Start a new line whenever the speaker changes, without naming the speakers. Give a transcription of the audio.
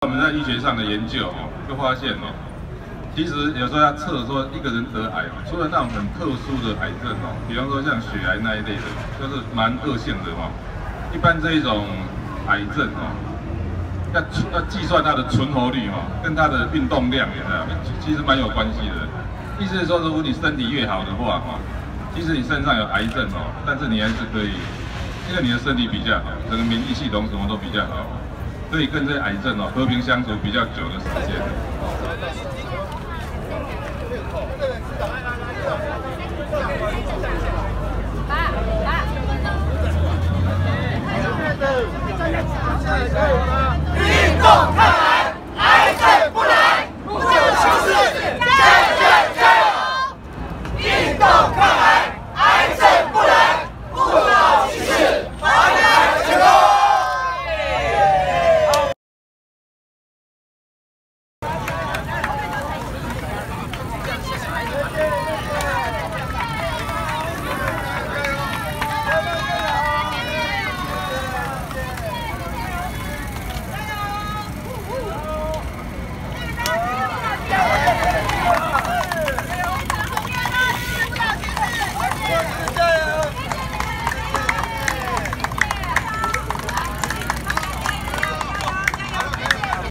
我们在医学上的研究哦，就发现哦，其实有时候要测说一个人得癌哦，除了那种很特殊的癌症哦，比方说像血癌那一类的，就是蛮恶性的哦。一般这一种癌症哦，要计算它的存活率哦，跟它的运动量，有没有？其实蛮有关系的。意思是说，如果你身体越好的话哦，即使你身上有癌症哦，但是你还是可以，因为你的身体比较好，整个免疫系统什么都比较好，可以跟这些癌症哦和平相处比较久的时间。